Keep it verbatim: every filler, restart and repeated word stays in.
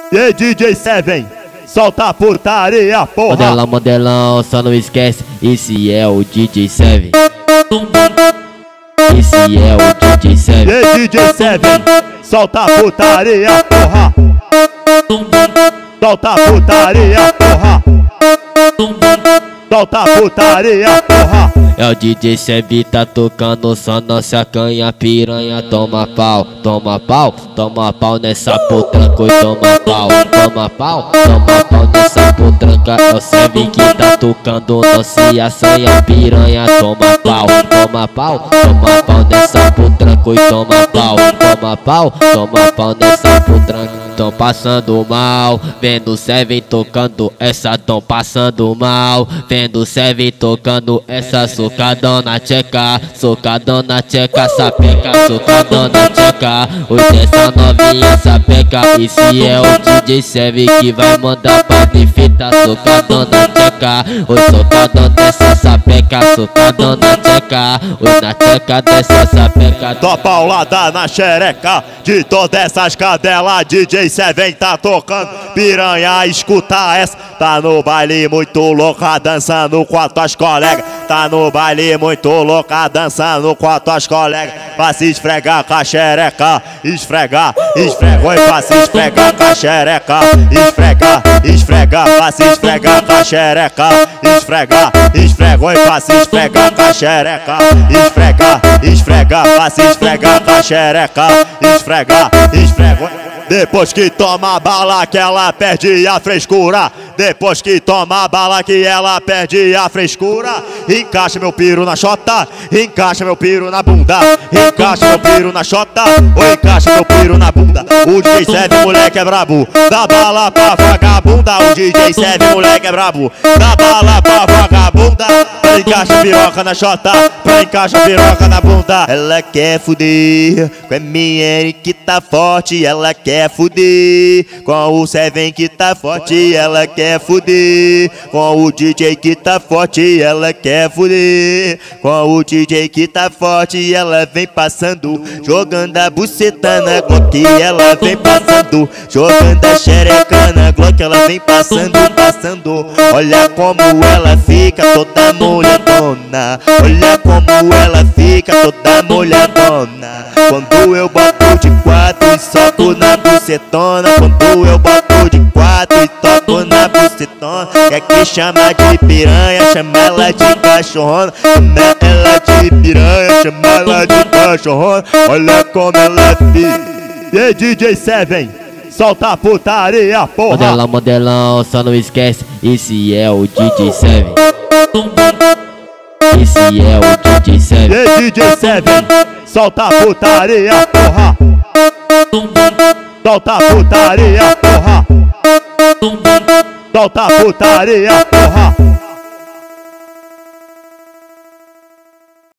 E D J Seven, solta a putaria, porra. Modelão, modelão, só não esquece, esse é o D J Seven. Esse é o D J Seven. E D J Seven, solta a putaria, porra. Solta a putaria, porra. Solta a putaria, porra. É o D J Seven, tá tocando só nossa canha, piranha. Toma pau, toma pau, toma pau nessa potranca e toma pau, toma pau, toma pau nessa potranca. É o Seven que tá tocando nossa assanha, piranha. Toma pau, toma pau, toma pau nessa potranca e toma pau, toma pau, toma pau nessa potranca. Tão passando mal, vendo Seven tocando essa, tão passando mal, vendo Seven tocando essa. Socadona tcheca, socadona tcheca, sapeca, socadona tcheca. Hoje essa novinha sapeca, esse é o D J Seven que vai mandar pra defeita. Socadona tcheca, oi socadona dessa sapeca, socadona tcheca, oi na tcheca dessa sapeca. Tô paulada na xereca de todas essas cadelas. D J Seven tá tocando piranha, escuta essa. Tá no baile muito louca, dançando com as tuas colegas. Tá no baile muito louca, dançando com as tuas colegas. Pra se esfregar com a xereca, esfregar, esfregar. Oi, pra se esfregar com a xereca, esfregar, esfregar. Pra se esfregar com a xereca, esfregar, esfregar. Oi, pra se esfregar com a xereca, esfregar, esfregar. Pra se esfregar com a xereca, esfregar, esfregar. Depois que toma bala que ela perde a frescura. Depois que toma bala que ela perde a frescura. Encaixa meu piro na chota, encaixa meu piro na bunda, encaixa meu piro na chota, ou encaixa meu piro na bunda. O D J Seven moleque é brabo, dá bala pra vagabunda. O D J Seven moleque é brabo, dá bala pra vagabunda. Pra encaixa piroca na chota, pra encaixa piroca na bunda. Ela quer fuder com a M N que tá forte, ela quer fuder com o Seven que tá forte, ela quer fuder com o D J que tá forte, ela quer fuder com o D J que tá forte. Ela vem passando, jogando a buceta na Glock, ela vem passando, jogando a xereca na Glock, ela vem passando, passando. Olha como ela fica toda molhadona, olha como ela fica toda molhadona. Quando eu boto de quatro e soco na bucetona, quando eu boto de quatro e toco na bucetona. Quer que chama de piranha, chama ela de cachorrona, chama ela de piranha, chama ela de cachorrona. Olha como ela fica. E D J Seven, solta a putaria, porra. Modelão, modelão, só não esquece, esse é o D J Seven. Esse é o D J Seven. E D J Seven, solta a putaria, porra. Solta a putaria, porra. Solta a putaria, porra.